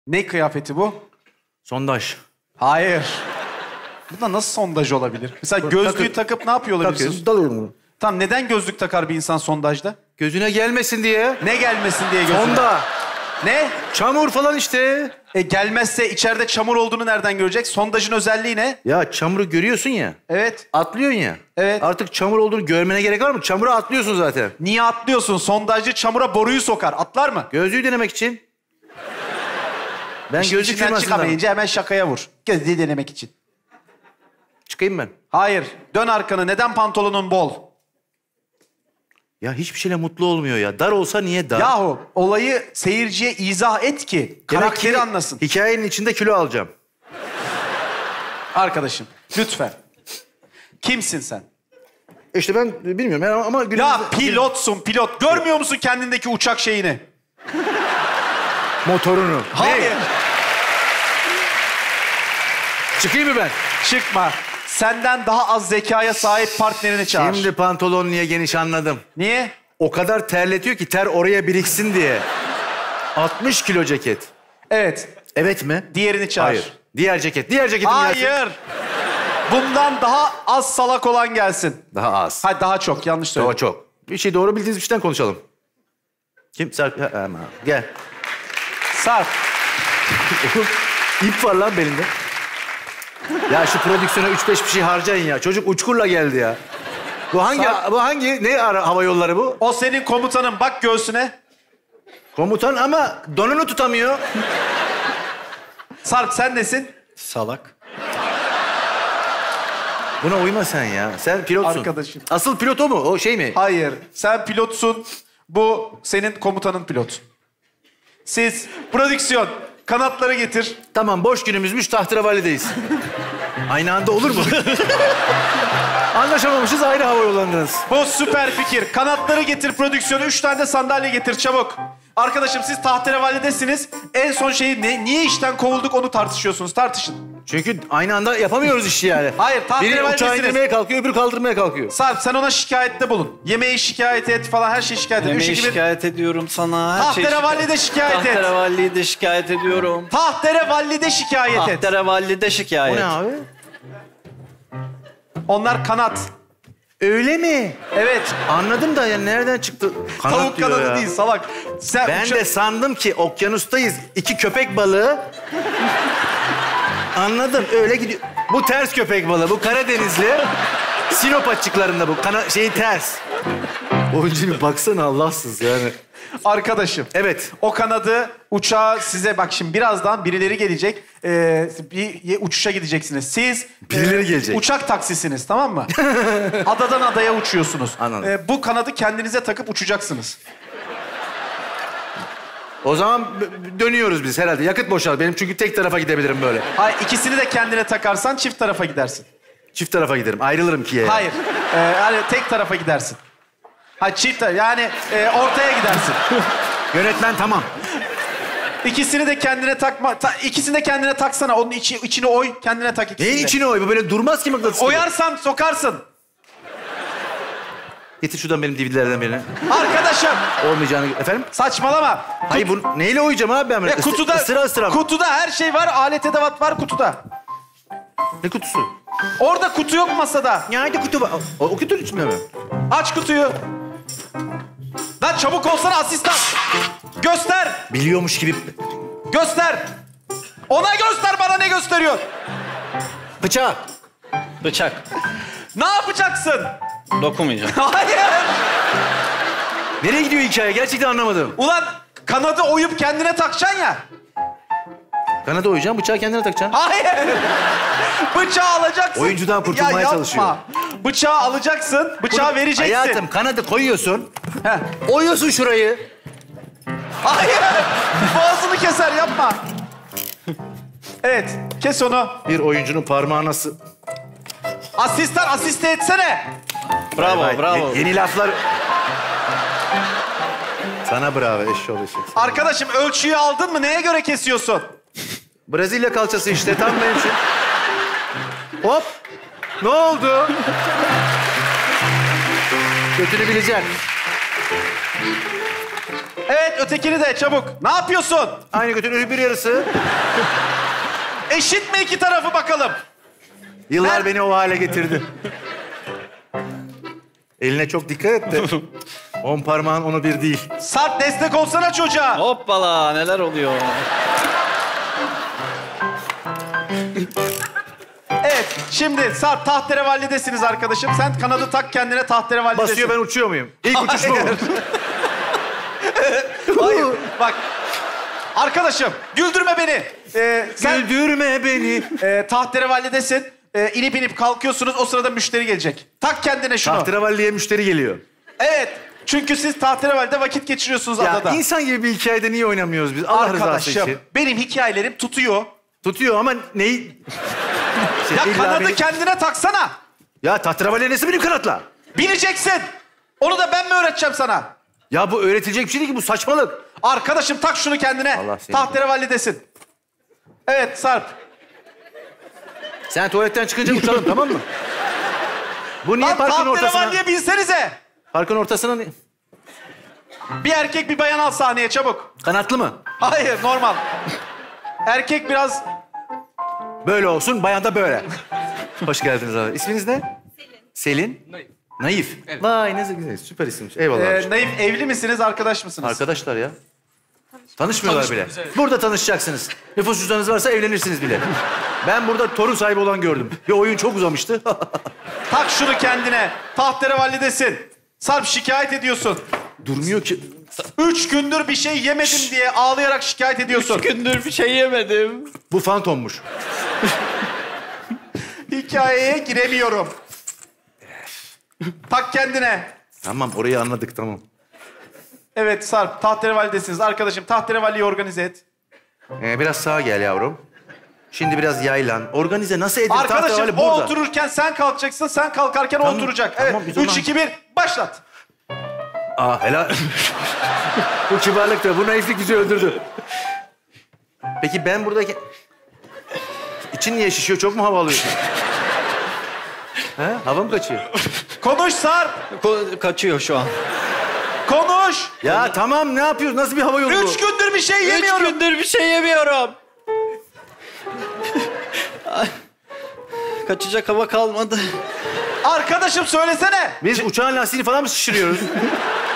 Ne kıyafeti bu? Sondaj. Hayır. Bu da nasıl sondaj olabilir? Mesela gözlüğü takıp ne yapıyor olabilirsin? Takıyorsun, dalıyorum. Tamam, neden gözlük takar bir insan sondajda? Gözüne gelmesin diye. Ne gelmesin diye gözüne? Sonda. Ne? Çamur falan işte. Gelmezse içeride çamur olduğunu nereden görecek? Sondajın özelliği ne? Ya çamuru görüyorsun ya. Evet. Atlıyorsun ya. Evet. Artık çamur olduğunu görmene gerek var mı? Çamura atlıyorsun zaten. Niye atlıyorsun? Sondajcı çamura boruyu sokar. Atlar mı? Gözlüğü denemek için. Ben İşin gözlük içinden firmasından. çıkamayınca hemen şakaya vur. Gözlüğü denemek için. Çıkayım ben. Hayır. Dön arkanı. Neden pantolonun bol? Ya hiçbir şeyle mutlu olmuyor ya. Dar olsa niye dar? Yahu olayı seyirciye izah et ki karakteri anlasın. Hikayenin içinde kilo alacağım. Arkadaşım lütfen. Kimsin sen? İşte ben bilmiyorum yani ama... Ya pilotsun pilot. Görmüyor musun kendindeki uçak şeyini? Motorunu. Hayır. Ne? Çıkayım mı ben? Çıkma. Senden daha az zekaya sahip partnerini çağır. Şimdi pantolon niye geniş anladım. Niye? O kadar terletiyor ki ter oraya biriksin diye. 60 kilo ceket. Evet. Evet mi? Diğerini çağır. Hayır. Diğer ceket. Diğer ceketim gelsin. Hayır. Bundan daha az salak olan gelsin. Daha az. Hayır daha çok. Yanlış söyledim. Daha çok. Bir şey doğru bildiğiniz bir şeyden konuşalım. Kim? Ama. Gel. Sarp. İp var lan belinde. Ya şu prodüksiyona 3-5 bir şey harcayın ya. Çocuk uçkurla geldi ya. Bu hangi ne hava yolları bu? O senin komutanın. Bak göğsüne. Komutan ama donunu tutamıyor. Sarp sen nesin? Salak. Buna uyma sen ya. Sen pilotsun. Arkadaşım. Asıl pilot o mu? O şey mi? Hayır. Sen pilotsun. Bu senin komutanın pilot. Siz prodüksiyon. Kanatları getir. Tamam boş günümüzmüş tahterevallideyiz. Aynı anda olur mu? Anlaşamamışız ayrı hava yollarındayız. Bu süper fikir. Kanatları getir prodüksiyonu. 3 tane de sandalye getir çabuk. Arkadaşım siz tahterevalidesiniz. En son şeyi niye işten kovulduk onu tartışıyorsunuz. Tartışın. Çünkü aynı anda yapamıyoruz işi yani. Hayır, Biri tahterevalidesiniz. uçağı indirmeye kalkıyor, öbürü kaldırmaya kalkıyor. Sarp sen ona şikayette bulun. Yemeği şikayet et falan her şeyi şikayet et. Yemeği 3, 2, 1. şikayet ediyorum sana. Her şeyi Tahterevalli'de şikayet et. Tahterevalli'de şikayet ediyorum. Tahterevalli'de şikayet et. Tahterevalli'de O şikayet. ne abi? Onlar kanat. Öyle mi? Evet. Anladım da yani nereden çıktı? Kanat Tavuk diyor kanadı ya. değil salak. Sen Ben de sandım ki okyanustayız. 2 köpek balığı. Anladım öyle gidiyor. Bu ters köpek balığı. Bu Karadenizli. Sinop açıklarında bu. Şeyi ters. Oyuncu bir baksana Allahsız yani. Arkadaşım. Evet. O kanadı uçağa size bak şimdi birazdan birileri gelecek. Bir uçuşa gideceksiniz. Siz Birileri gelecek. uçak taksisiniz tamam mı? Adadan adaya uçuyorsunuz. Anladım. Bu kanadı kendinize takıp uçacaksınız. O zaman dönüyoruz biz herhalde. Yakıt boşalt. Benim çünkü tek tarafa gidebilirim böyle. Hayır ikisini de kendine takarsan çift tarafa gidersin. Çift tarafa giderim. Ayrılırım ki. Hayır. Yani tek tarafa gidersin. Hayır çift yani ortaya gidersin. Yönetmen tamam. İkisini de kendine takma. İkisini de kendine taksana. Onun içini oy, kendine tak ikisini. Neyin içine oy? Bu böyle durmaz ki mıknatıs gibi. Oyarsan sokarsın. Getir şuradan benim DVD'lerden birini. Arkadaşım. Olmayacağını... Efendim? Saçmalama. Hayır bu neyle oyacağım abi ben? Kutuda, Isıra mı? kutuda her şey var. Alet edevat var kutuda. Ne kutusu? Orada kutu yok masada. Nerede kutu var? O kutunun içinde mi? Aç kutuyu. Lan çabuk olsana asistan. Göster. Biliyormuş gibi. Göster. Ona göster bana ne gösteriyor. Bıçak. Bıçak. Ne yapacaksın? Dokunmayacağım. Hayır. Nereye gidiyor hikaye? Gerçekten anlamadım. Ulan kanadı oyup kendine takacaksın ya. Kanada oyacağım, bıçağı kendine takacaksın. Hayır. Bıçağı alacaksın. Oyuncudan kurtulmaya yapma. çalışıyor. Bıçağı alacaksın, bıçağı vereceksin. Hayatım kanadı koyuyorsun. Heh. Oyuyorsun şurayı. Hayır. Boğazını keser yapma. Evet, kes onu. Bir oyuncunun parmağı nasıl... Asistan asiste etsene. Bravo, Vay, bravo. Yeni laflar... Sana bravo eşşoğlu eşek. Arkadaşım ölçüyü aldın mı? Neye göre kesiyorsun? Brezilya kalçası işte tam benim şey. Hop. Ne oldu? Kötünü bileceksin. Evet, ötekini de çabuk. Ne yapıyorsun? Aynı götün bir yarısı. Eşit mi iki tarafı bakalım? Yıllar Ben- beni o hale getirdi. Eline çok dikkat et de. 10 parmağın onu bir değil. Sarp destek olsana çocuğa. Hoppala neler oluyor? Evet, şimdi Sarp tahterevalidesiniz arkadaşım. Sen kanadı tak kendine tahterevallidesin. Basıyor, ben uçuyor muyum? İlk uçuş bu. Hayır, bak. Arkadaşım, güldürme beni. Sen Güldürme beni. tahterevallidesin. İnip inip kalkıyorsunuz, o sırada müşteri gelecek. Tak kendine şunu. Tahterevalliye müşteri geliyor. Evet, çünkü siz tahterevalide vakit geçiriyorsunuz Ya adada. insan gibi bir hikayede niye oynamıyoruz biz? Allah rızası Arkadaşım, için. benim hikayelerim tutuyor. Tutuyor ama neyi... Ya İlla kanadı beni- kendine taksana. Ya tahterevalliye nesi benim kanatla? Bileceksin. Onu da ben mi öğreteceğim sana? Ya bu öğretilecek bir şey değil ki, bu saçmalık. Arkadaşım tak şunu kendine. Allah seni- Tahterevallidesin. Evet Sarp. Sen tuvaletten çıkınca uçalım, tamam mı? Bu niye Lan parkın ortasına... tahterevalliye binsenize. Parkın ortasına... Bir erkek bir bayan al sahneye çabuk. Kanatlı mı? Hayır normal. Erkek biraz... Böyle olsun, bayan da böyle. Hoş geldiniz abi. İsminiz ne? Selin. Naif. Naif. Evet. Vay ne güzel, süper isimmiş. Eyvallah. abi. Naif evli misiniz, arkadaş mısınız? Arkadaşlar ya. Tanışmıyorlar bile. Burada tanışacaksınız. Nüfus cüzdanınız varsa evlenirsiniz bile. Ben burada torun sahibi olan gördüm. Bir oyun çok uzamıştı. Tak şunu kendine. Tahterevallidesin. Sarp şikayet ediyorsun. Durmuyor ki. 3 gündür bir şey yemedim diye ağlayarak şikayet ediyorsun. 3 gündür bir şey yemedim. Bu fantommuş. Hikayeye giremiyorum. Tak kendine. Tamam, orayı anladık, tamam. Evet Sarp, tahterevalidesiniz. Arkadaşım tahterevalliyi organize et. Biraz sağa gel yavrum. Şimdi biraz yaylan. Organize nasıl edin? Arkadaşım Tahterevalli o burada. otururken sen kalkacaksın, sen kalkarken o Tamam, oturacak. tamam, Evet, biz ona- 3, 2, 1, başlat. Aa helal. Bu kibarlık da, bu naiflik bizi öldürdü. Peki ben buradaki... İçin niye şişiyor? Çok mu hava alıyorsun? He? Hava mı kaçıyor? Konuş Sarp, Kaçıyor şu an. konuş. Ya tamam, ne yapıyorsun? Nasıl bir hava yolu bu? 3 gündür bir şey 3 yemiyorum. gündür bir şey yemiyorum. Ay, kaçacak hava kalmadı. Arkadaşım söylesene. Biz uçağın lastiğini falan mı şişiriyoruz?